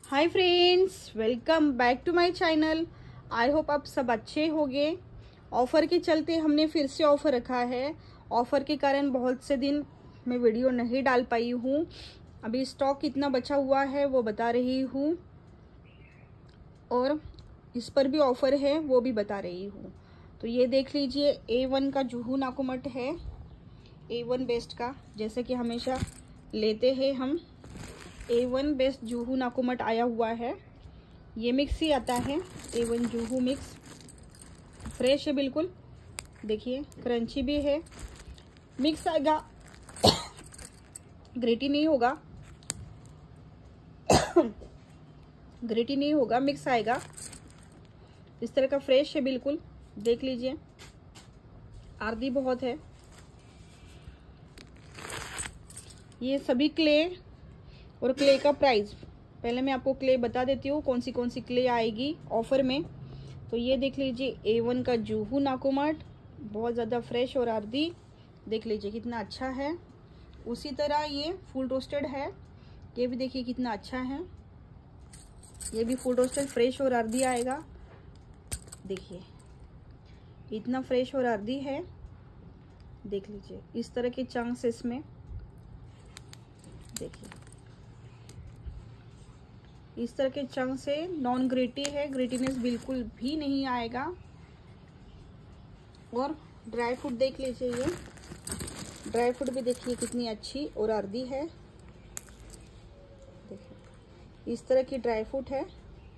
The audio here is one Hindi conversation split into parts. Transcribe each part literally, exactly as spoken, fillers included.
Hi friends, welcome back to my channel. I hope आप सब अच्छे होंगे। ऑफ़र के चलते हमने फिर से ऑफ़र रखा है। ऑफ़र के कारण बहुत से दिन मैं वीडियो नहीं डाल पाई हूँ। अभी स्टॉक कितना बचा हुआ है वो बता रही हूँ, और इस पर भी ऑफ़र है वो भी बता रही हूँ। तो ये देख लीजिए, ए वन का जुहू नाकुमट है, ए वन बेस्ट का, जैसे कि हमेशा लेते हैं हम। ए वन बेस्ट जुहू नाकुमट आया हुआ है। ये मिक्स ही आता है, A one Juhu mix. Fresh है बिल्कुल, देखिए क्रंची भी है। मिक्स आएगा, ग्रेटी नहीं होगा ग्रेटी नहीं होगा, मिक्स आएगा इस तरह का। फ्रेश है बिल्कुल, देख लीजिए, आर्दी बहुत है। ये सभी क्ले और क्ले का प्राइस पहले मैं आपको क्ले बता देती हूँ, कौन सी कौन सी क्ले आएगी ऑफर में। तो ये देख लीजिए, ए वन का जुहू नाकुमट, बहुत ज़्यादा फ्रेश और आर्दी, देख लीजिए कितना अच्छा है। उसी तरह ये फुल रोस्टेड है, ये भी देखिए कितना अच्छा है। ये भी फुल रोस्टेड फ्रेश और आर्दी आएगा, देखिए इतना फ्रेश और आर्दी है। देख लीजिए इस तरह के चंक्स इसमें, देखिए इस तरह के चंक से। नॉन ग्रेटी है, ग्रेटीनेस बिल्कुल भी नहीं आएगा। और ड्राई फ्रूट देख लीजिए, ये ड्राई फ्रूट भी देखिए कितनी अच्छी और आर्दी है। देखिए इस तरह की ड्राई फ्रूट है,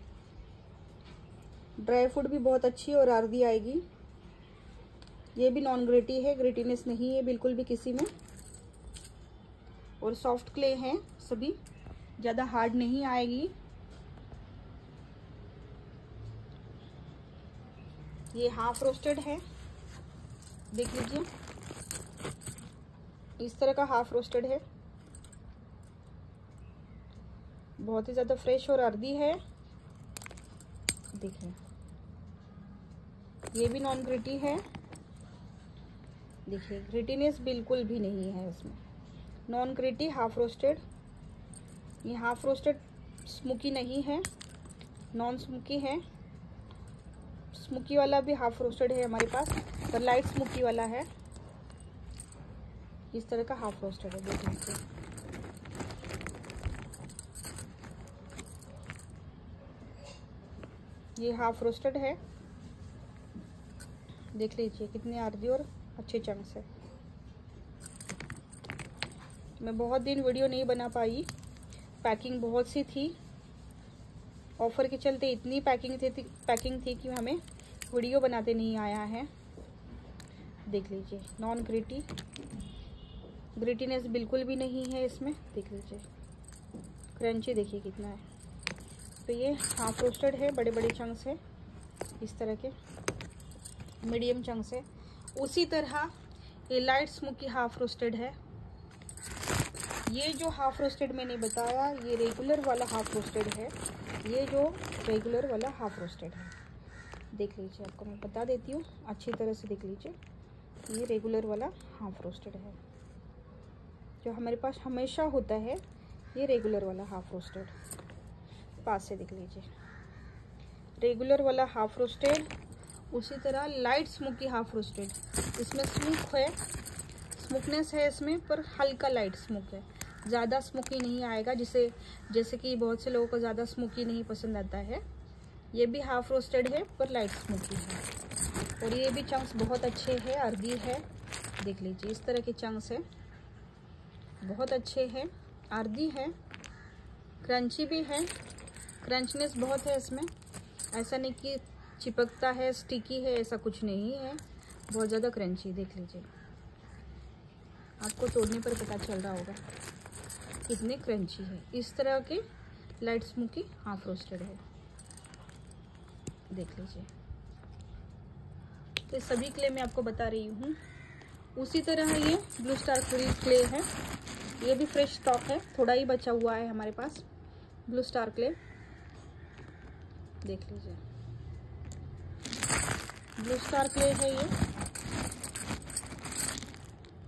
ड्राई फ्रूट भी बहुत अच्छी और आर्दी आएगी। ये भी नॉन ग्रेटी है, ग्रेटीनेस नहीं है बिल्कुल भी किसी में। और सॉफ्ट क्ले हैं सभी, ज़्यादा हार्ड नहीं आएगी। ये हाफ रोस्टेड है, देख लीजिए इस तरह का हाफ रोस्टेड है, बहुत ही ज़्यादा फ्रेश और आर्दी है। देखिए ये भी नॉन ग्रेटी है, देखिए ग्रेटीनेस बिल्कुल भी नहीं है इसमें। नॉन ग्रेटी हाफ रोस्टेड, ये हाफ रोस्टेड स्मोकी नहीं है, नॉन स्मोकी है। स्मोकी वाला भी हाफ रोस्टेड है हमारे पास, पर लाइट स्मोकी वाला है। इस तरह का हाफ रोस्टेड है, देख लीजिए। ये हाफ रोस्टेड है, देख लीजिए कितने आर्दी और अच्छे चंक्स है। मैं बहुत दिन वीडियो नहीं बना पाई, पैकिंग बहुत सी थी। ऑफर के चलते इतनी पैकिंग थी पैकिंग थी कि हमें वीडियो बनाते नहीं आया है। देख लीजिए नॉन ग्रेटी, ग्रेटीनेस बिल्कुल भी नहीं है इसमें, देख लीजिए क्रंची देखिए कितना है। तो ये हाफ रोस्टेड है, बड़े बड़े चंक्स है, इस तरह के मीडियम चंक्स है। उसी तरह ये लाइट स्मोकी हाफ रोस्टेड है। ये जो हाफ रोस्टेड मैंने बताया, ये रेगुलर वाला हाफ रोस्टेड है। ये जो रेगुलर वाला हाफ रोस्टेड है, देख लीजिए, आपको मैं बता देती हूँ अच्छी तरह से, देख लीजिए ये रेगुलर वाला हाफ रोस्टेड है जो हमारे पास हमेशा होता है। ये रेगुलर वाला हाफ रोस्टेड, पास से देख लीजिए, रेगुलर वाला हाफ रोस्टेड। उसी तरह लाइट स्मोकी हाफ रोस्टेड, इसमें स्मोक है, स्मोकनेस है इसमें, पर हल्का लाइट स्मोक है, ज़्यादा स्मोकी नहीं आएगा। जिसे जैसे कि बहुत से लोगों को ज़्यादा स्मोकी नहीं पसंद आता है। ये भी हाफ रोस्टेड है पर लाइट स्मोकी है। और ये भी चंक्स बहुत अच्छे हैं, आर्दी है, देख लीजिए इस तरह के चंक्स है, बहुत अच्छे हैं, आर्दी है, क्रंची भी है। क्रंचनेस बहुत है इसमें, ऐसा नहीं कि चिपकता है, स्टिकी है, ऐसा कुछ नहीं है, बहुत ज़्यादा क्रंची। देख लीजिए, आपको तोड़ने पर पता चल रहा होगा कितने क्रंची है। इस तरह के लाइट स्मोकी हाफ रोस्टेड है, देख लीजिए। तो सभी क्ले मैं आपको बता रही हूँ। उसी तरह ये ब्लू स्टार क्ले है, ये भी फ्रेश स्टॉक है, थोड़ा ही बचा हुआ है हमारे पास। ब्लू स्टार क्ले देख लीजिए, ब्लू स्टार क्ले है ये।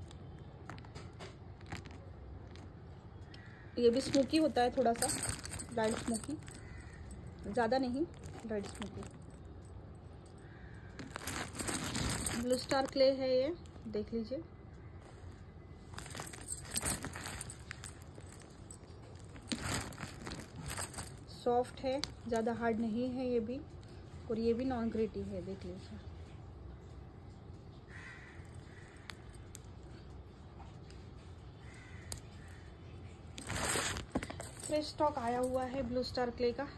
ये भी स्मोकी होता है थोड़ा सा, लाइट स्मोकी, ज़्यादा नहीं, light smoky. Blue star clay है ये, देख लीजिए। सॉफ्ट है, ज़्यादा हार्ड नहीं है ये भी, और ये भी नॉन ग्रेटी है, देख लीजिए। फ्रेश स्टॉक आया हुआ है ब्लू स्टार क्ले का।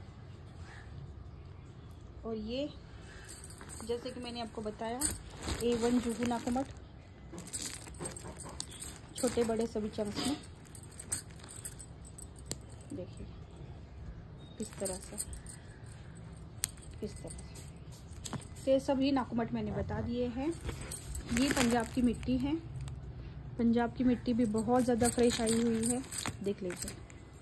और ये जैसे कि मैंने आपको बताया, ए वन जुहू नाकुमट, छोटे बड़े सभी चंक्स में, देखिए किस तरह से, किस तरह से। ये सभी नाकुमट मैंने बता दिए हैं। ये पंजाब की मिट्टी है, पंजाब की मिट्टी भी बहुत ज़्यादा फ्रेश आई हुई है, देख लीजिए।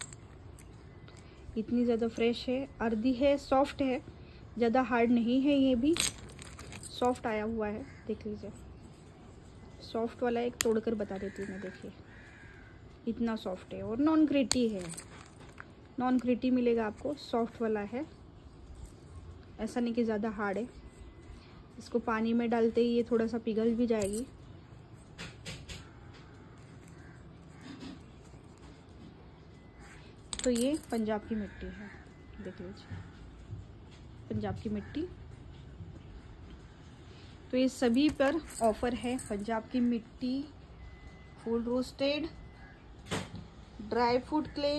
इतनी ज़्यादा फ्रेश है, अर्दी है, सॉफ्ट है, ज़्यादा हार्ड नहीं है, ये भी सॉफ्ट आया हुआ है, देख लीजिए। सॉफ्ट वाला एक तोड़कर बता देती हूँ मैं, देखिए इतना सॉफ्ट है, और नॉन ग्रेटी है, नॉन ग्रेटी मिलेगा आपको, सॉफ्ट वाला है, ऐसा नहीं कि ज़्यादा हार्ड है। इसको पानी में डालते ही ये थोड़ा सा पिघल भी जाएगी। तो ये पंजाब की मिट्टी है, देख लीजिए, पंजाब की मिट्टी। तो ये सभी पर ऑफर है। पंजाब की मिट्टी, full roasted, dry fruit clay,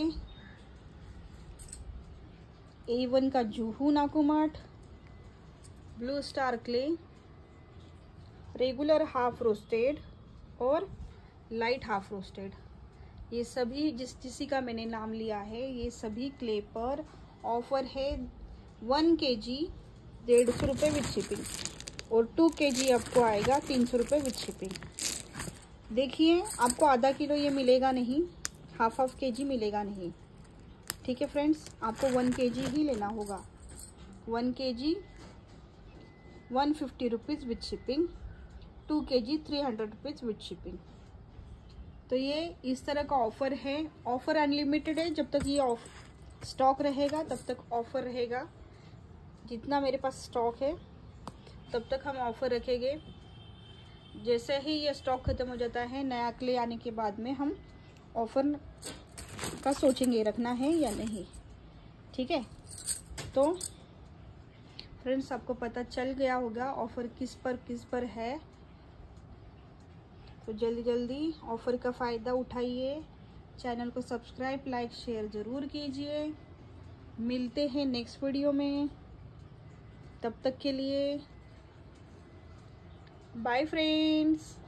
A one का जुहू नाकुमट, blue star clay, regular half roasted और लाइट हाफ रोस्टेड, ये सभी जिस किसी का मैंने नाम लिया है, ये सभी क्ले पर ऑफर है। वन के जी डेढ़ सौ रुपये विद शिपिंग, और टू के जी आपको आएगा तीन सौ रुपये विद शिपिंग। देखिए आपको आधा किलो ये मिलेगा नहीं, हाफ हाफ के जी मिलेगा नहीं, ठीक है फ्रेंड्स, आपको वन के जी ही लेना होगा। One K G one fifty rupees with shipping, two K G three hundred rupees with shipping. तो ये इस तरह का ऑफ़र है। ऑफ़र अनलिमिटेड है, जब तक ये ऑफ स्टॉक रहेगा तब तक ऑफ़र रहेगा। जितना मेरे पास स्टॉक है तब तक हम ऑफ़र रखेंगे। जैसे ही ये स्टॉक ख़त्म हो जाता है, नया क्ले आने के बाद में हम ऑफ़र का सोचेंगे रखना है या नहीं, ठीक है। तो फ्रेंड्स आपको पता चल गया होगा ऑफ़र किस पर किस पर है। तो जल्दी जल्दी ऑफ़र का फ़ायदा उठाइए। चैनल को सब्सक्राइब, लाइक, शेयर ज़रूर कीजिए। मिलते हैं नेक्स्ट वीडियो में, तब तक के लिए बाय फ्रेंड्स।